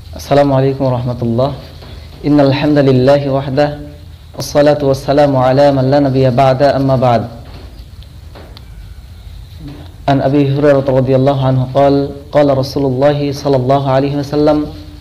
আসসালামু আলাইকুম ওয়া রাহমাতুল্লাহ। ইন্নাল হামদালিল্লাহি ওয়াহদাহু ওয়াসসালাতু ওয়াসসালামু আলা মান লা নাবিয়্যা বা'দা, আম্মা বা'দ। আন আবি হুরায়রা রাদিয়াল্লাহু আনহু ক্বালা রাসূলুল্লাহি সাল্লাল্লাহু আলাইহি ওয়াসাল্লাম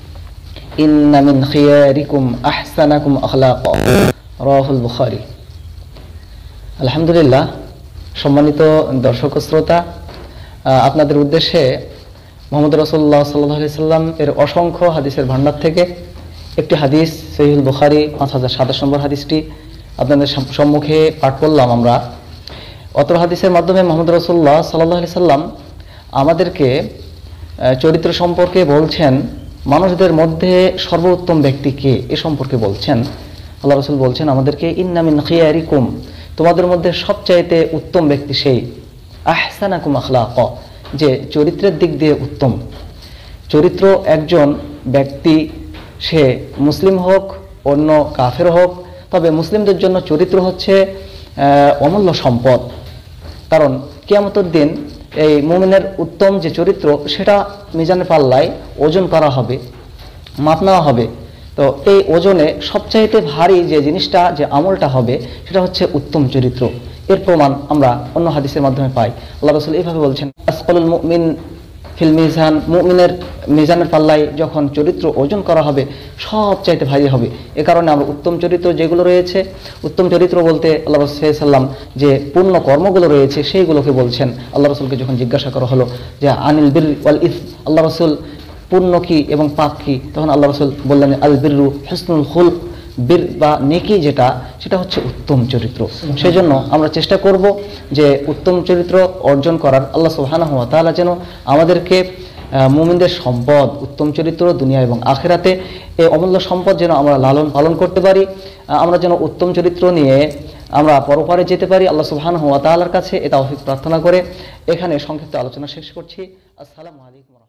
ইন্না মিন খিয়ারিকুম আহসানাকুম আখলাকা, রাওয়াহুল বুখারী। আলহামদুলিল্লাহ, সম্মানিত দর্শক ও শ্রোতা, আপনাদের উদ্দেশ্যে মুহাম্মদ রাসূলুল্লাহ সাল্লাল্লাহু আলাইহি সাল্লাম এর অসংখ্য হাদিসের ভান্ডার থেকে একটি হাদিস, সহিহুল বুখারী 5027 নম্বর হাদিসটি আপনাদের সম্মুখে পাঠ করলাম আমরা। অত্র হাদিসের মাধ্যমে মুহাম্মদ রাসূলুল্লাহ সাল্লাল্লাহু আলাইহি সাল্লাম আমাদেরকে চরিত্র সম্পর্কে বলছেন, মানুষদের মধ্যে সর্বোত্তম ব্যক্তি কে এ সম্পর্কে বলছেন। আল্লাহ রাসূল বলছেন আমাদেরকে, ইন্না মিন খিয়ারিকুম, তোমাদের মধ্যে সবচাইতে উত্তম ব্যক্তি সেই, আহসানাকুম আখলাকা, যে চরিত্রের দিক দিয়ে উত্তম। চরিত্র একজন ব্যক্তি, সে মুসলিম হোক অন্য কাফের হোক, তবে মুসলিমদের জন্য চরিত্র হচ্ছে অমূল্য সম্পদ। কারণ কিয়ামতের দিন এই মুমিনের উত্তম যে চরিত্র, সেটা মিজানের পাল্লায় ওজন করা হবে, মাপ নেওয়া হবে। তো এই ওজনে সবচাইতে ভারী যে জিনিসটা, যে আমলটা হবে, সেটা হচ্ছে উত্তম চরিত্র। এর প্রমাণ আমরা অন্য হাদিসের মাধ্যমে পাই। আল্লাহ রাসূল এইভাবে বলছেন, আসকালুল মুমিন ফিল মিজান, মুমিনের মিজানের পাল্লায় যখন চরিত্র ওজন করা হবে, সবচাইতে ভারী হবে। এ কারণে আমরা উত্তম চরিত্র যেগুলো রয়েছে, উত্তম চরিত্র বলতে আল্লাহ রাসূল সাল্লাল্লাহু আলাইহি ওয়াসাল্লাম যে পূর্ণ কর্মগুলো রয়েছে সেইগুলোকে বলছেন। আল্লাহ রাসূলকে যখন জিজ্ঞাসা করা হলো যে আনিল বির ওয়াল ইসম, আল্লাহ রাসূল পুণ্য কি এবং পাপ কি, তখন আল্লাহ রাসূল বললেন আল বিররু হুসনুল খুলক, বীর বা নেকি যেটা, সেটা হচ্ছে উত্তম চরিত্র। সেই জন্য আমরা চেষ্টা করব যে উত্তম চরিত্র অর্জন করার। আল্লাহ সুবহানাহু ওয়া তাআলা যেন আমাদেরকে মুমিনদের সম্পদ উত্তম চরিত্র দুনিয়া এবং আখিরাতে, এই অমূল্য সম্পদ যেন আমরা লালন পালন করতে পারি, আমরা যেন উত্তম চরিত্র নিয়ে আমরা পরপারে যেতে পারি। আল্লাহ সুবহানাহু ওয়া তাআলার কাছে এটা তৌফিক প্রার্থনা করে এখানে সংক্ষিপ্ত আলোচনা শেষ করছি। আসসালামু আলাইকুম।